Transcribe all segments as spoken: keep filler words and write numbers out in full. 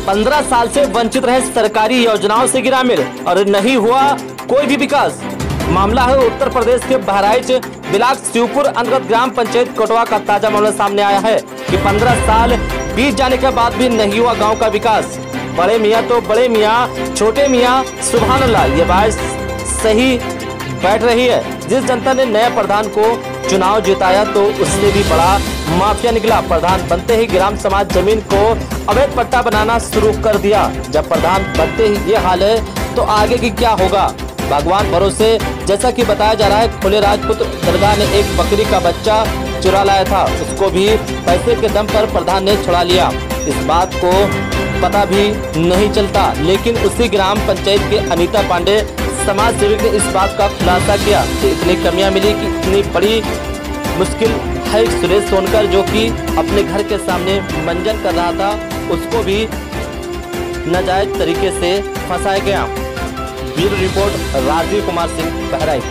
पंद्रह साल से वंचित रहे सरकारी योजनाओं से ग्रामीण और नहीं हुआ कोई भी विकास। मामला है उत्तर प्रदेश के बहराइच ब्लॉक शिवपुर अंतर्गत ग्राम पंचायत कोटवा का ताजा मामला सामने आया है कि पंद्रह साल बीत जाने के बाद भी नहीं हुआ गांव का विकास। बड़े मियाँ तो बड़े मियाँ, छोटे मियाँ, सुभान अल्लाह, ये बात सही बैठ रही है। जिस जनता ने नए प्रधान को चुनाव जिताया तो उससे भी बड़ा माफिया निकला। प्रधान बनते ही ग्राम समाज जमीन को अवैध पट्टा बनाना शुरू कर दिया। जब प्रधान बनते ही ये हाल है तो आगे की क्या होगा, भगवान भरोसे। जैसा कि बताया जा रहा है, खुले राजपूत दरगाह ने एक बकरी का बच्चा चुरा लाया था, उसको भी पैसे के दम पर प्रधान ने छुड़ा लिया। इस बात को पता भी नहीं चलता, लेकिन उसी ग्राम पंचायत के अनीता पांडे समाज सेवक ने इस बात का खुलासा किया कि इतनी कमियां मिली कि इतनी बड़ी मुश्किल है। सुरेश सोनकर जो कि अपने घर के सामने मंजन कर रहा था, उसको भी नाजायज तरीके से फंसाया गया। Bureau report Rajeev Kumar Singh, Bahraich.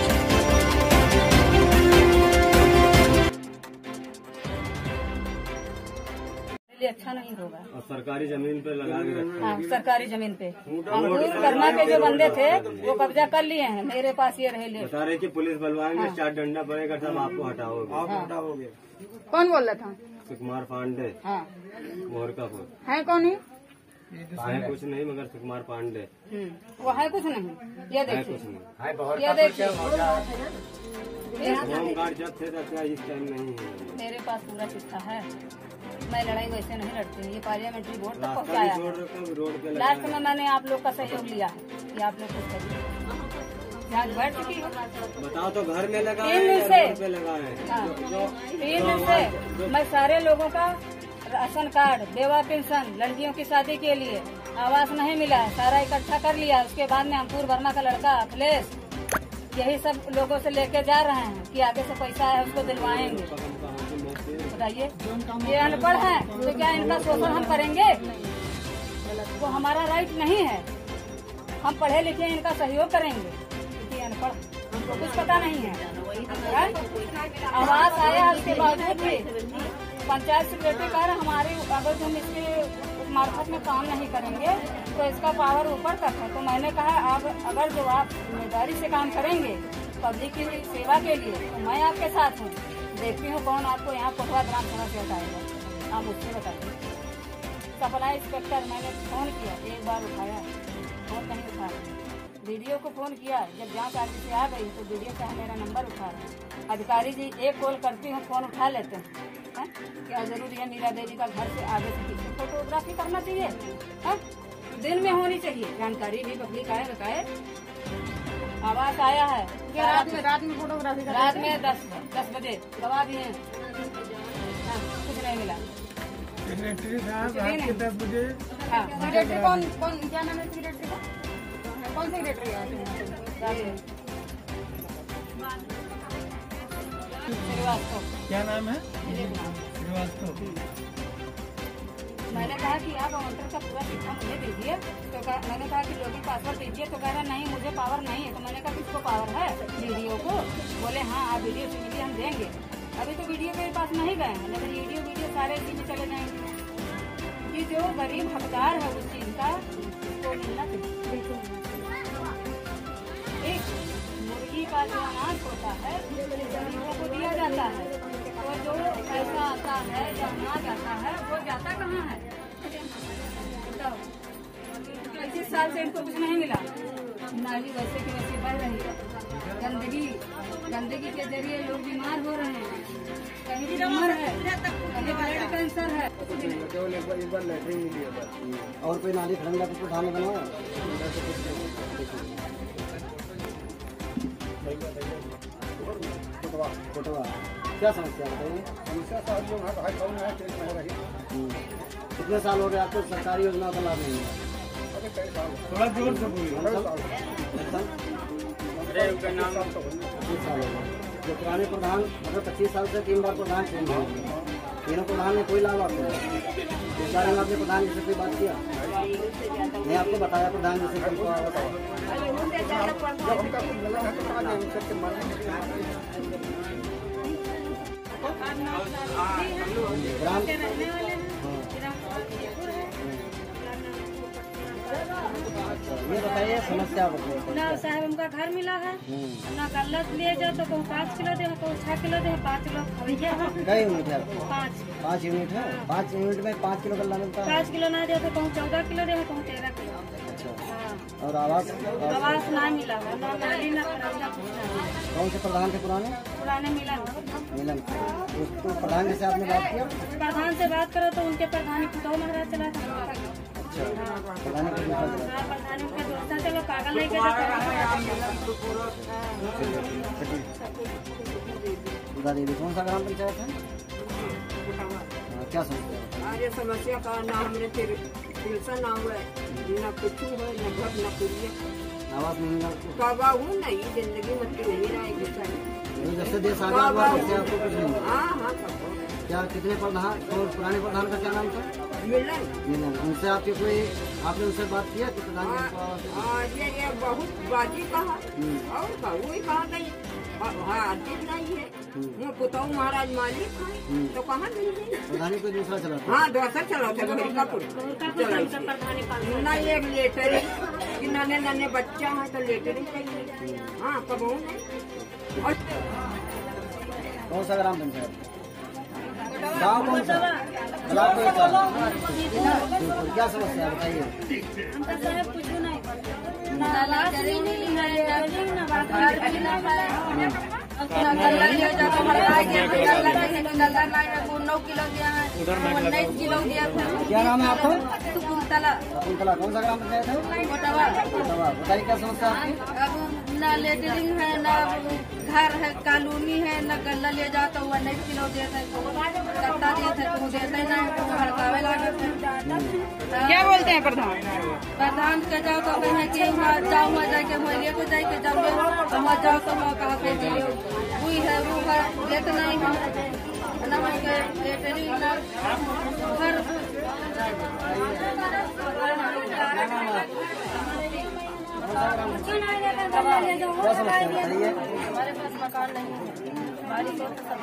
अच्छा नहीं होगा। और सरकारी जमीन पे लगा के रखा। हाँ, सरकारी जमीन पे अंकुर वर्मा के जो बंदे थे वो कब्जा कर लिए हैं। मेरे पास ये रहे ले बता रहे कि पुलिस बलवाएंगे, हाँ। चार डंडा पड़ेगा, सब आपको हटाओगे। आप हटाओगे। कौन बोल रहा था? सुकुमार पांडे। हाँ, मोहरकापुर है कौन है? है कुछ नहीं मगर सुकुमार पांडे। वो है कुछ नहीं। ये देखिए, ये देखिए, होमगार्ड जब थे तब इस टाइम नहीं है। मेरे पास पूरा चिट्ठा है। मैं लड़ाई वैसे नहीं लड़ती। ये पार्लियामेंट्री बोर्ड तक पहुँचाया। लास्ट में मैंने आप लोग का सहयोग लिया कि आप लोग कुछ करिए। जांच बैठ चुकी हो। बताओ तो घर में लगा तीन दिन से हाँ। तीन दिन से मैं सारे लोगों का राशन कार्ड, बेवा पेंशन, लड़कियों की शादी के लिए आवास नहीं मिला है, सारा इकट्ठा कर लिया। उसके बाद में अंकुर वर्मा का लड़का अखिलेश यही सब लोगों से लेके जा रहे हैं कि आगे से पैसा है उसको दिलवाएंगे। बताइए, ये अनपढ़ है तो क्या इनका शोषण हम करेंगे? वो हमारा राइट नहीं है। हम पढ़े लिखे इनका सहयोग करेंगे क्योंकि अनपढ़, हमको कुछ पता नहीं है। आवास आया उसके बावजूद भी पंचायत सेक्रेटरी कह रहे हमारे अगर हम इसके मार्फत में काम नहीं करेंगे तो इसका पावर ऊपर तक है। तो मैंने कहा अब अगर जो आप जिम्मेदारी से काम करेंगे पब्लिक की सेवा के लिए तो मैं आपके साथ हूँ। देखती हूँ कौन आपको यहाँ कोटवा ग्राम सभा से हटाएगा, आप मुझसे बताइए। सप्लाई इंस्पेक्टर मैंने फोन किया, एक बार उठाया, फोन नहीं उठाया। वीडियो को फोन किया, जब जांच आगे से आ गई तो वीडियो का मेरा नंबर उठा रहा। अधिकारी जी एक कॉल करती हूँ, फोन उठा लेते हैं। है? क्या जरूरी है मीरा देवी का घर से आगे से पीछे फोटोग्राफी करना चाहिए? है? दिन में होनी चाहिए जानकारी भी, पब्लिक आए बताए। आवास आया है रात में, रात में फोटोग्राफी रात में दस दस बजे गवाह भी है। हाँ, कुछ नहीं मिला। सेक्रेटरी साहब रात के दस बजे। हाँ, सेक्रेटरी कौन कौन क्या नाम है सेक्रेटरी का? कौन सेक्रेटरी है? श्रीवास्तव। क्या नाम है? श्रीवास्तव। मैंने कहा कि आप काउंटर का पूरा चिट्ठा मुझे दीजिए, तो मैंने कहा कि लॉगिन पासवर्ड दीजिए, तो कह रहा नहीं मुझे पावर नहीं है। तो मैंने कहा किसको पावर है? वीडियो को। बोले हाँ आप वीडियो से मिलिए, हम देंगे। अभी तो वीडियो के पास नहीं गए हैं, लेकिन वीडियो वीडियो सारे इसी में चले जाएंगे कि जो गरीब हकदार है उस चीज का उसको मिलना चाहिए। एक मुर्गी का जो अनाज होता है गरीबों को दिया जाता है, तो जो पैसा आता है जो अनाज आता है वो जाता कहाँ है? पच्चीस साल से इनको कुछ नहीं मिला। नाली वैसे की वैसे बह रही है, गंदगी गंदगी के जरिए लोग बीमार हो रहे हैं। कहीं ट्यूमर है, कहीं ब्लड कैंसर है। और कोई नाली खड़ंगा कुछ उठाने बनवाया? क्या समस्या बताइए? समस्या साहब जो है भाई कौन है केस में रही। कितने साल हो गए आपको सरकारी योजना का लाभ नहीं मिला? थोड़ा जोर से बोलिए। पच्चीस साल हो गए। जो पुराने प्रधान मतलब पच्चीस साल से तीन बार प्रधान चेंज हुए, तीनों प्रधान ने कोई लाभ आपको इस बारे में आपने प्रधान जी से कोई बात किया? नहीं आपको बताया प्रधान जी से हमको ग्राम बताइए समस्या बताइए। ना साहब हमका घर मिला है, ना गलत लिए जाओ तो कहूँ पाँच किलो दे, कहूँ छह किलो दे, पाँच किलो खरीदे कई यूनिट है आपको? पाँच पाँच यूनिट है। पाँच यूनिट में पाँच किलो गल्ला मिलता है। पाँच किलो ना दे तो कहूँ चौदह किलो दे, कहूँ तेरह किलो। अच्छा। और आवास आवास ना मिला है, ना गाड़ी ना खराब कुछ ना। कौन से प्रधान थे पुराने? पुराने मिला मिलन। उसको प्रधान जैसे आपने बात किया? प्रधान से बात करो तो उनके प्रधानी पुतौ महाराज चला था। अच्छा। प्रधान के दूसरा चला। प्रधानी उनके दोस्त चलो कागज लेके जाते। देवी कौन सा ग्राम पंचायत है? क्या समस्या है? अरे समस्या का ना हमने पेंशन ना हुआ ना कुछ है न घर न कुछ आवास नहीं मिला? काबा हूँ नहीं जिंदगी मत नहीं रहेगी। जैसे देश आजाद हुआ तब से आपको कुछ नहीं मिला? हाँ हाँ सब क्या कितने प्रधान और पुराने प्रधान का क्या नाम था? मिलन। मिलन। उनसे आपके कोई आपने उनसे बात किया कि प्रधान जी को आवास दे? हाँ ये ये बहुत बाजी कहा और का वही कहा गई। हाँ अर्जित नहीं है वो पुतौ महाराज मालिक है तो कहाँ नहीं है। प्रधानी कोई दूसरा चला था? हाँ दूसरा चला था ना एक लेटर कि नन्हे नन्हे बच्चा है तो लेटर ही चाहिए। हाँ कब नहीं। और कौन सा ग्राम पंचायत? गाँव कौन सा? ब्लॉक कौन सा? क्या समस्या बताइए? हमका साहब कुछ नहीं, ना आवास भी नहीं है, ना बाजार भी ना है। गल्ला लिया जाता हमारा गल्ला नहीं गल्ला नहीं नौ किलो दिया है उन्नीस किलो दिया था। क्या नाम है आपका? शकुंतला। शकुंतला। कौन सा ग्राम पंचायत है? कोटवा। कोटवा। बताइए क्या समस्या आपकी? अब न लेटरिंग है न घर है कॉलोनी है न गल्ला ले जाओ तो उन्नीस किलो देते गत्ता देते तो देते नहीं हड़कावे लगे। क्या बोलते हैं प्रधान? प्रधान के जाओ तो कहे कि वहाँ जाओ वहाँ जाके मोहल्ले को जाके जाओ वहाँ जाओ तो वहाँ कहा के दिए हुई है वो है लेट नहीं है न उसके लेटरिंग न घर। क्या समस्या बताइए? हमारे पास मकान नहीं है, बारिश हो तो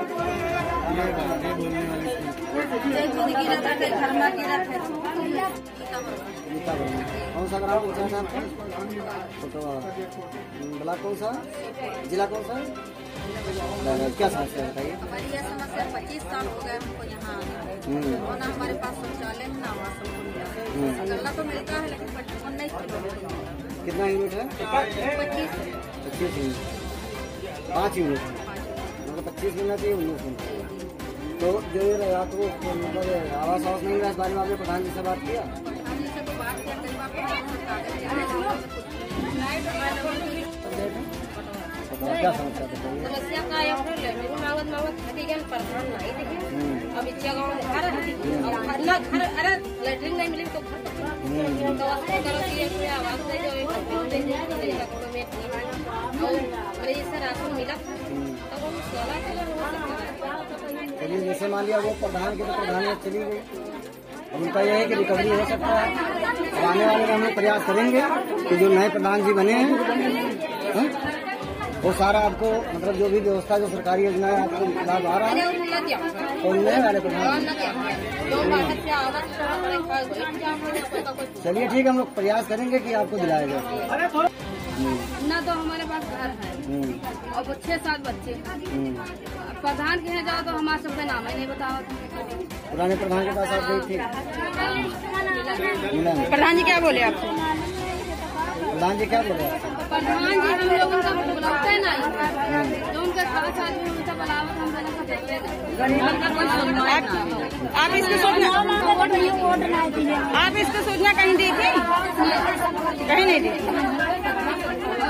कौन सा ग्राम पंचायत है आपका? ब्लॉक कौन सा? जिला कौन सा? क्या समस्या बताइए? हमारी यह समस्या पच्चीस साल हो गए हमको यहाँ और ना हमारे पास शौचालय ना आवास गल्ला तो मिलता है लेकिन उन्नीस किलो। कितना यूनिट है? पच्चीस पच्चीस यूनिट। पाँच यूनिट मतलब पच्चीस मिलना चाहिए उन्नीस मिनट। तो जो ये रहा तो मतलब आवास आवास नहीं रहा इस बारे में आपने प्रधान जी से बात किया? प्रधान जी से तो बात किया कई बार क्या समस्या बताइए? समस्या का मेरी मावत मावत हटी प्रधान नहीं दिखे अब इच्छा गाँव घर घर घर अरे लेटरिन नहीं मिली तो घर तो करो कि आवाज दे जो और इससे राशन मिला तो वो सोलह किलो। चलिए जैसे मान लिया वो प्रधान के तो प्रधान चली गई, अब उनका यह है कि रिकवरी हो सकता है। आने वाले में हम लोग प्रयास करेंगे कि जो नए प्रधान जी बने हैं वो सारा आपको मतलब जो भी व्यवस्था जो सरकारी योजना है आपको लाभ आ रहा है तो उनमें वाले प्रधान। चलिए ठीक है, हम लोग प्रयास करेंगे कि आपको दिलाया जाए। ना तो हमारे पास घर है और छह सात बच्चे प्रधान के यहाँ जाओ तो हमारे सबका नाम ही नहीं बताओ। पुराने प्रधान के पास आप गई थी? प्रधान जी क्या बोले आपको? प्रधान जी क्या बोले? प्रधान जी हम लोग उनका बुलाते नहीं जो उनके साथ साथ में उनका बुलावत हम लोगों को देखते नहीं। आप इसको सोचना आप इसको सोचना कहीं दी थी कहीं नहीं दी।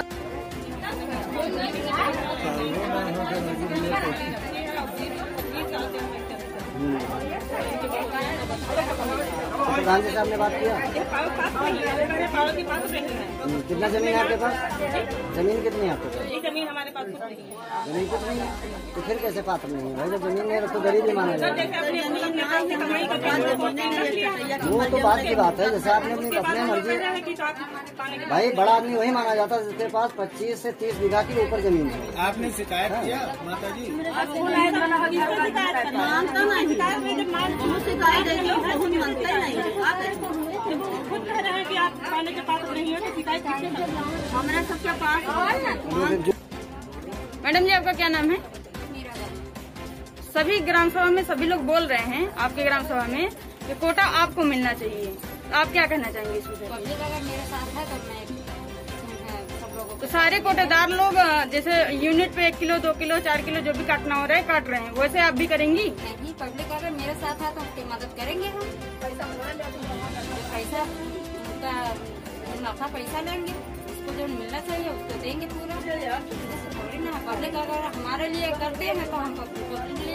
प्रधान जी से आपने बात किया? कितना जमीन है आपके पास? जमीन कितनी है आपके पास? जमीन हमारे पास कुछ नहीं है। जमीन कुछ नहीं है तो फिर कैसे पात्र नहीं है भाई? जब जमीन नहीं है तो गरीब ही माना जाएगा। वो तो बात की बात है, जैसे आपने अपनी अपने मर्जी भाई बड़ा आदमी वही माना जाता है जिसके पास पच्चीस से तीस बीघा की ऊपर जमीन है। आपने शिकायत किया माता जी? खुद कह रहे हैं कि आप पाने के पात्र नहीं हो तो शिकायत किससे करें? हमारा सबके पास। मैडम जी आपका क्या नाम है? सभी ग्राम सभा में सभी लोग बोल रहे हैं आपके ग्राम सभा में कि कोटा आपको मिलना चाहिए, तो आप क्या कहना चाहेंगे इस विषय? पब्लिक अगर मेरे साथ है तो मैं सब लोगों तो सारे कोटेदार लोग जैसे यूनिट पे एक किलो दो किलो चार किलो जो भी काटना हो रहा है काट रहे हैं, वैसे आप भी करेंगी? नहीं, पब्लिक अगर मेरे साथ है तो उसकी मदद करेंगे हम। पैसा पैसा उनका मुनाफा पैसा लेंगे, उसको जो मिलना चाहिए उसको देंगे पूरा। थोड़ी ना पब्लिक अगर हमारे लिए करते हैं तो हम पब्लिक